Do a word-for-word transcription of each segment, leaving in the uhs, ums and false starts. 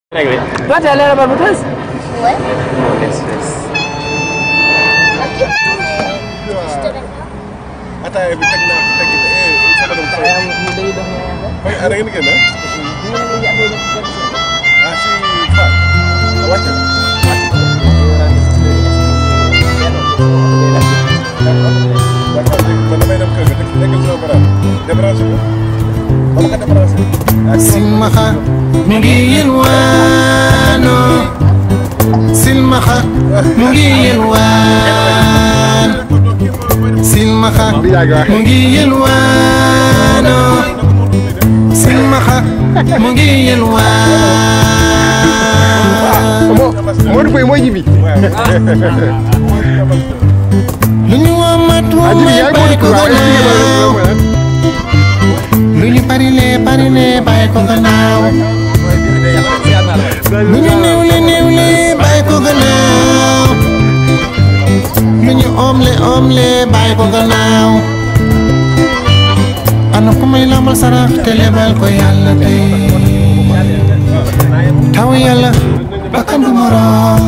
Toi, t'es allé à la Barbados? Ouais. Oh, yes, yes. Ok, mais je te laisse. Ataaya bi teg naa ko teg eh sama doom taw. Kaya mo day dong yan. Ay ara ngeen gën a. Hindi na nila ako ng pagkakas. Ah si Fa. Wàcc. D'accord léegi man damay dem kër ga teg tegal sama baraam. Débranché ko. Ba ma ko débranché. Silmaxa mu ngi yelwaano silmaxa mu ngi yelwaan silmaxa mu ngi yelwaano silmaxa mu ngi yelwaan Modou Boy mooy Djiby. lu ñu womatu may bàyyi ko gannaaw lu ñu parile parile bàyyi ko gannaaw lu ñu néewle néewle bàyyi ko gannaaw lu ñu omle omle bàyyi ko gannaaw ana ku may lambal sarax te lebal ko yàlla tey taw yàlla bakkan du morom.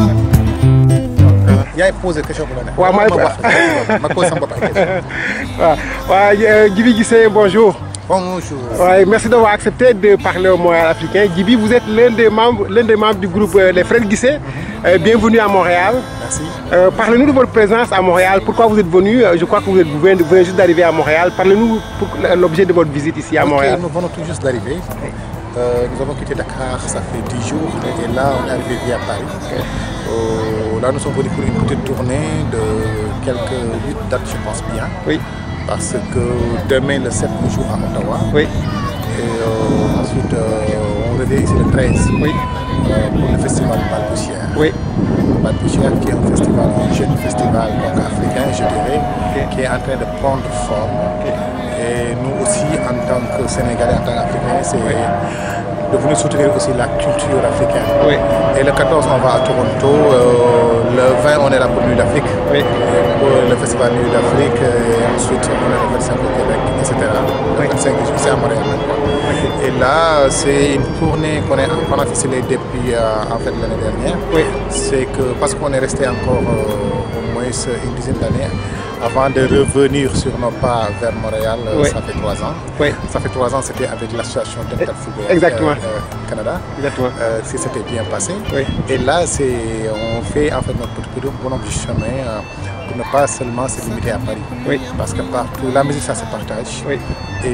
Yaay posé question bu la neex. waaw ma wax ma posé sama bopp ay question. waaw waaw Djiby Guissé, bonjour. Bonjour. Ouais, merci d'avoir accepté de parler au Montréal africain. Djiby, vous êtes l'un des membres, l'un des membres du groupe euh, Les Frères Guissé. Euh, bienvenue à Montréal. Merci. Euh, Parlez-nous de votre présence à Montréal. Pourquoi vous êtes venu? Je crois que vous, êtes, vous, venez, vous venez juste d'arriver à Montréal. Parlez-nous pour l'objet de votre visite ici à Ok, Montréal. nous venons tout juste d'arriver. Euh, nous avons quitté Dakar, ça fait dix jours, et là on est arrivé via Paris. Euh, là nous sommes venus pour une petite tournée de quelques huit dates, je pense bien. Oui. Parce que demain le sept nous jouons à Ottawa. Oui. Et euh, ensuite euh, on revient ici le treize. Oui. Euh, pour le festival Balboussière. Oui. Balboussière qui est un festival, un jeune festival donc africain, je dirais, okay. qui est en train de prendre forme. Okay. Et nous aussi, en tant que Sénégalais, en tant qu'Africains, c'est oui. de venir soutenir aussi la culture africaine. Oui. Et le quatorze, on va à Toronto. Euh, le vingt, on est là pour Nuit d'Afrique. Oui. Pour le festival Nuit d'Afrique. Et ensuite, on est le vingt-cinq au Québec, et cetera. Le vingt-cinq, c'est à Montréal maintenant. Okay. Et là, c'est une tournée qu'on qu'on a ficelée depuis euh, en fait, l'année dernière. Oui. C'est que parce qu'on est resté encore euh, au moins une dizaine d'années avant de revenir sur nos pas vers Montréal, oui. ça fait trois ans. Oui. Ça fait trois ans, c'était avec l'association Dental Football Exactement. Euh, euh, Canada. Exactement. Euh, si c'était bien passé. Oui. Et là, c'est, on fait en fait notre petit bonhomme du chemin euh, pour ne pas seulement se limiter à Paris. Oui. Parce que partout, la musique, ça se partage. Oui. Et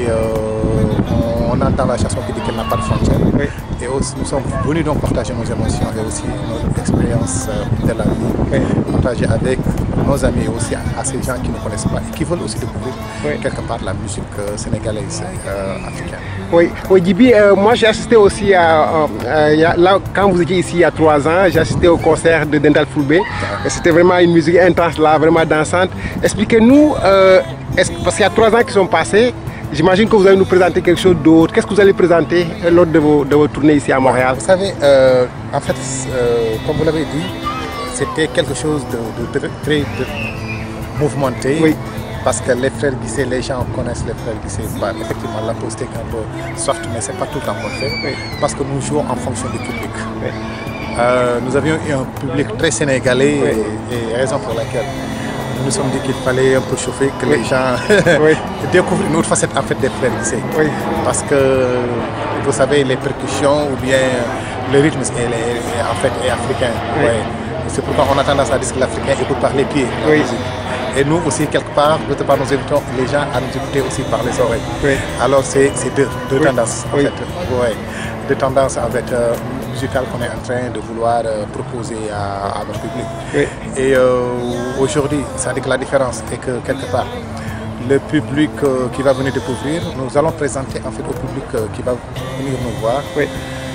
euh, on entend la chanson qui dit qu'elle n'a pas de frontières. Oui. Et aussi, nous sommes venus donc partager nos émotions et aussi notre expérience euh, de la vie. Oui. Partager avec nos amis et aussi à, à ces gens qui ne connaissent pas et qui veulent aussi découvrir oui. quelque part la musique euh, sénégalaise euh, africaine. Oui, oui Djiby, euh, moi j'ai assisté aussi à, euh, à, là quand vous étiez ici il y a trois ans, j'ai assisté au concert de Dental Foulbé. Et c'était vraiment une musique intense là, vraiment dansante. Expliquez-nous, euh, parce qu'il y a trois ans qui sont passés, j'imagine que vous allez nous présenter quelque chose d'autre. Qu'est-ce que vous allez présenter lors de vos, de vos tournées ici à Montréal? Vous savez, euh, en fait, euh, comme vous l'avez dit, c'était quelque chose de, de, de très de mouvementé. Oui. Parce que les Frères Guissé, les gens connaissent les Frères Guissé par effectivement l'acoustique un peu soft, mais ce n'est pas tout le temps qu'on fait. Oui. Parce que nous jouons en fonction du public. Oui. Euh, nous avions eu un public très sénégalais oui. et, et raison pour laquelle nous nous sommes dit qu'il fallait un peu chauffer, que oui. les gens oui. découvrent une autre facette en fait des Frères Guissé. Oui. Parce que vous savez, les percussions ou bien le rythme est, est, en fait, est africain. Oui. Ouais. C'est pourquoi on a tendance à dire que l'Africain écoute par les pieds. Oui. Et nous aussi, quelque part, d'autre part, nous invitons les gens à nous écouter aussi par les oreilles. Oui. Alors, c'est deux, deux oui. tendances, en oui. fait. Ouais. Deux tendances en fait, euh, musicales qu'on est en train de vouloir euh, proposer à, à notre public. Oui. Et euh, aujourd'hui, ça dit que la différence est que, quelque part, le public euh, qui va venir découvrir, nous allons présenter en fait au public euh, qui va venir nous voir oui.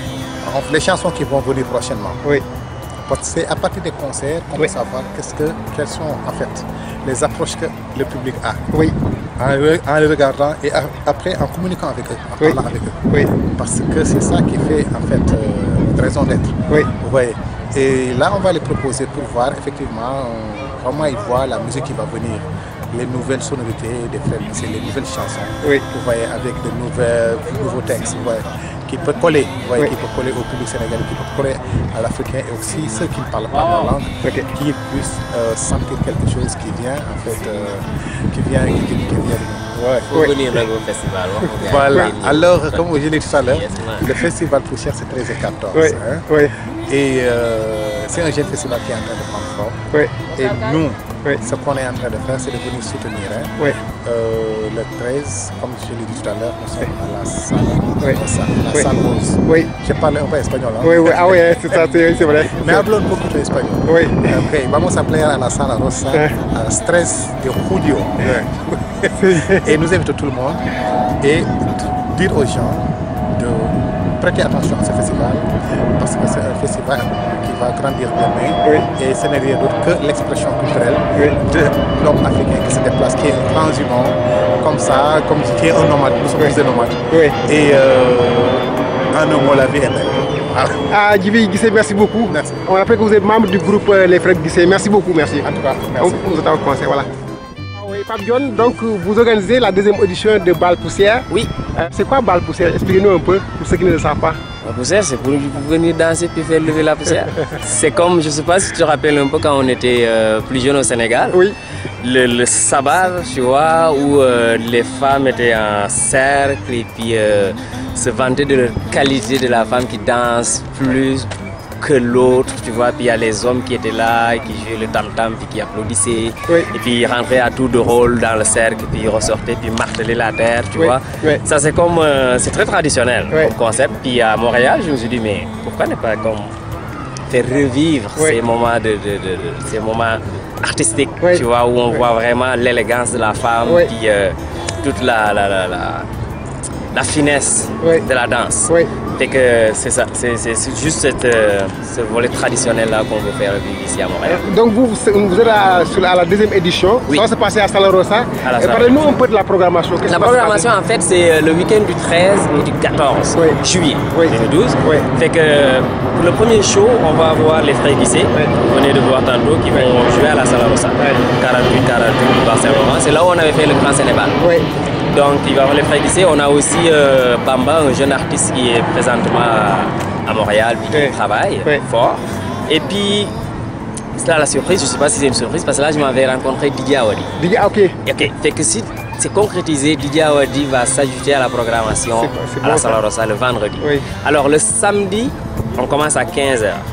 les chansons qui vont venir prochainement. Oui. C'est à partir des concerts qu'on oui. peut savoir qu'est-ce que, quelles sont en fait les approches que le public a. Oui. En, en les regardant et a, après en communiquant avec eux, en oui. parlant avec eux. Oui. Parce que c'est ça qui fait en fait euh, raison d'être. Oui. Vous voyez. Et là on va les proposer pour voir effectivement euh, comment ils voient la musique qui va venir. Les nouvelles sonorités des Frères Guissé, les nouvelles chansons. Oui. Vous voyez, avec de nouvelles, nouveaux textes. Vous voyez, qui peut coller, vous voyez, Oui. qui peut coller au public sénégalais, qui peut coller à l'Africain et aussi ceux qui ne parlent pas la langue, Ok. qui puissent euh, sentir quelque chose qui vient, en fait, euh, qui vient, qui, qui, qui vient de nous. Ouais. Faut Oui. venir au festival. Voilà. Ouais. Alors, comme je l'ai dit tout à l'heure, Yes, man. le festival Poussière, c'est treize et quatorze. Oui, hein. oui, Et euh, c'est un jeune festival qui est en train de prendre forme. oui, Et nous, Oui. ce qu'on est en train de faire, c'est de venir soutenir. hein. oui. Euh, le treize, comme je l'ai dit tout à l'heure, nous sommes à la salle, Oui. la salle, la Oui. salle rose. Oui. Je parle un peu espagnol. Hein? Oui, oui, ah oui, c'est ça, c'est c'est vrai. Me hablo un poquito español. Oui. Ok, vamos a pelear a la sala rosa Eh. a las tres de julio. Et nous invitons tout le monde et dire aux gens de prêter attention à ce festival parce que c'est un festival qui va grandir demain Oui. et ce n'est rien d'autre que l'expression culturelle Oui. de l'homme africain qui se déplace, qui est un transhumant comme ça, comme qui est un nomade, nous sommes Oui. tous des nomades. Oui. Et euh, en un mot, la vie est belle. Voilà. Ah, Djiby Guissé, merci beaucoup. Merci. On rappelle que vous êtes membre du groupe euh, Les Frères Guissé. Merci beaucoup, merci. En tout cas, merci. On vous attend au conseil, voilà. Ah oui, Pape John, donc vous organisez la deuxième édition de Bal Poussière. Oui. Euh, c'est quoi Bal Poussière? Expliquez-nous un peu pour ceux qui ne le savent pas. La poussière, c'est pour venir danser puis faire lever la poussière. C'est comme, je ne sais pas si tu te rappelles un peu quand on était euh, plus jeune au Sénégal. Oui. Le, le sabbat, tu vois, où euh, les femmes étaient en cercle et puis euh, se vantaient de la qualité de la femme qui danse plus que l'autre, tu vois. Puis il y a les hommes qui étaient là, qui jouaient le tam-tam, puis qui applaudissaient. Oui. Et puis ils rentraient à tour de rôle dans le cercle, puis ils ressortaient, puis martelaient la terre, tu Oui, vois. oui. Ça, c'est comme, euh, c'est très traditionnel Oui. comme concept. Puis à Montréal, je me suis dit, mais pourquoi ne pas comme faire revivre Oui. ces moments de, de- de- de- ces moments artistiques, Oui. tu vois, où on Oui. voit vraiment l'élégance de la femme, Oui. puis euh, toute la, la, la, la, la finesse Oui. de la danse. Oui. Fait que c'est ça, c'est c'est- c'est juste cette, euh, ce volet traditionnel-là qu'on veut faire vivre ici à Montréal. Donc vous, vous êtes à, sur la, à la deuxième édition. Oui. Ça va se passer à Sala Rosa. À la Et Sala parlez-nous un peu de la programmation. Qu'est-ce La qui va se programmation, en fait, c'est euh, le week-end du treize et du quatorze Oui. juillet Oui. deux mille douze. Oui. Fait que euh, pour le premier show, on va avoir les Frères Guissé, vous venez de voir tantôt, qui vont jouer à la Sala Rosa. quarante-huit quarante-huit du Barcelone. C'est là où on avait fait le Grand Sénégal. Oui. Donc il va y avoir les Frères Guissé. On a aussi euh, Bamba, un jeune artiste qui est présentement à, à Montréal, puis qui Oui. travaille Oui. fort. Et puis, c'est là la surprise, je ne sais pas si c'est une surprise, parce que là je m'avais rencontré Didier Awadi. Didier, ah, ok. Ok, fait que si c'est concrétisé, Didier Awadi va s'ajouter à la programmation C'est- c'est à la bon, Sala ça. Rosa le vendredi. Oui. Alors le samedi, on commence à quinze heures,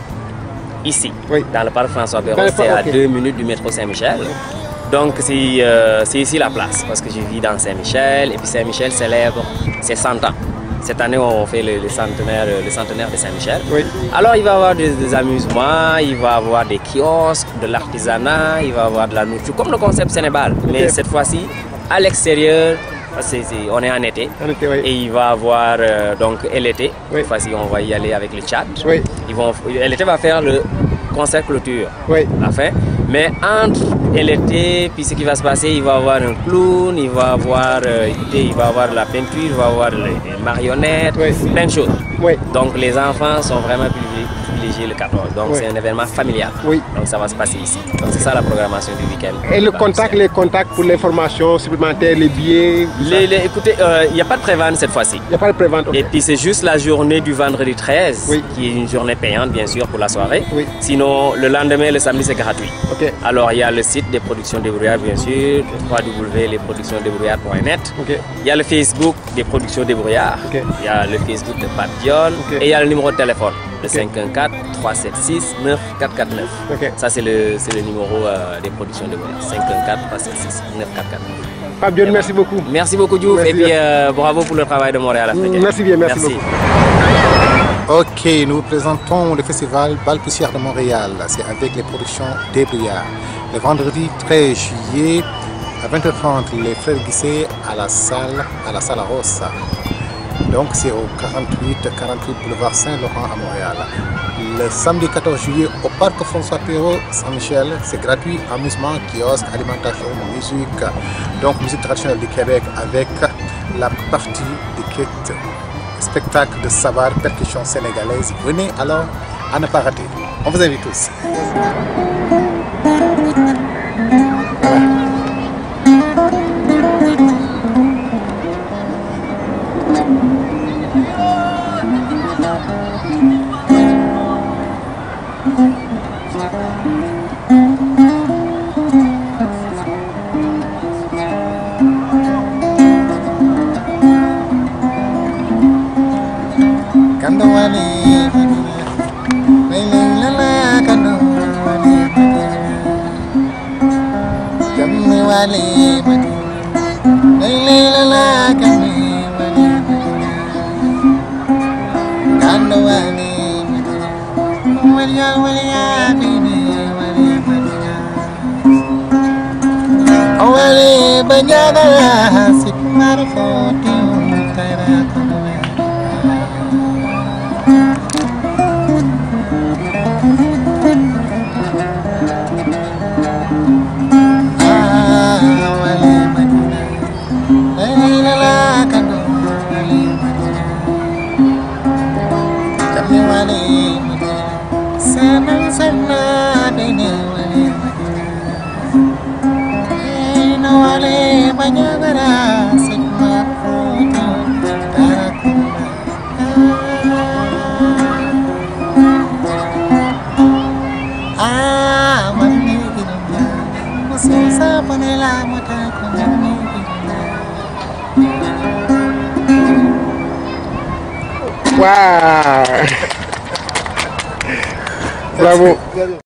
ici, Oui. dans le parc François Dans Perron, le c'est parc, à ok. deux minutes du métro Saint-Michel. Donc c'est euh, c'est ici la place, parce que je vis dans Saint-Michel, et puis Saint-Michel célèbre ses cent ans. Cette année, on fait le, le centenaire, le centenaire de Saint-Michel. Oui. Alors, il va y avoir des, des amusements, il va y avoir des kiosques, de l'artisanat, il va y avoir de la nourriture, comme le concept Sénégal. Mais cette fois-ci, à l'extérieur, parce que c'est- c'est- on est en été. En été, oui. Et il va y avoir euh, donc L T. Oui. Cette fois-ci, on va y aller avec le Tchad. Oui. Ils vont, L T va faire le concert clôture Oui. à la fin. Mais entre L T, puis ce qui va se passer, il va y avoir un clown, il va y avoir, euh, écoutez, il va y avoir de la peinture, il va y avoir les, les marionnettes, Oui. plein de choses. Oui. Donc les enfants sont vraiment privilégiés, privilégiés le quatorze. Donc Oui. c'est un événement familial. Oui. Donc ça va se passer ici. Donc c'est ça la programmation du week-end. Et le Voilà, contact, c'est- les contacts pour l'information supplémentaire, les billets. tout ça. les- les- écoutez, euh, il n'y a pas de prévente cette fois-ci. Il n'y a pas de prévente. ok. Et puis c'est juste la journée du vendredi treize, Oui. qui est une journée payante bien sûr pour la soirée. Oui. Sinon le lendemain, le samedi, c'est gratuit. Ok. Alors il y a le site des productions débrouillards bien sûr, w w w point les productions débrouillards point net. Ok. Il y a le Facebook des productions débrouillards. Ok. Il y a le Facebook de Pape Dion. Ok. Et il y a le numéro de téléphone, le Ok. cinq un quatre, trois sept six, neuf quatre quatre neuf. Ok. Ça c'est le, c'est le numéro euh, des productions débrouillards, cinq un quatre, trois sept six, neuf quatre quatre neuf. Pape Dion, merci beaucoup. Merci beaucoup Diouf Merci. et puis euh, bravo pour le travail de Montréal Africain. Merci bien, merci beaucoup. Ok, nous vous présentons le festival Bal Poussière de Montréal. C'est avec les productions Débrouillards. Le vendredi treize juillet à vingt heures trente, les Frères Guissé à la salle, à la Sala Rosa. Donc c'est au quarante-huit quarante-huit boulevard Saint-Laurent à Montréal. Le samedi quatorze juillet au parc François Perron, Saint-Michel, c'est gratuit, amusement, kiosque, alimentation, musique. Donc musique traditionnelle du Québec avec la partie du kit spectacle de savoir percussion sénégalaise. Venez alors à ne pas rater. On vous invite tous. Kando wali Lailing lala kando wali Jammi wali Lailing lala kami wali Kando wali Wali wali bini wali Wali banyagara sikmar foti kaira Wow! Bravo!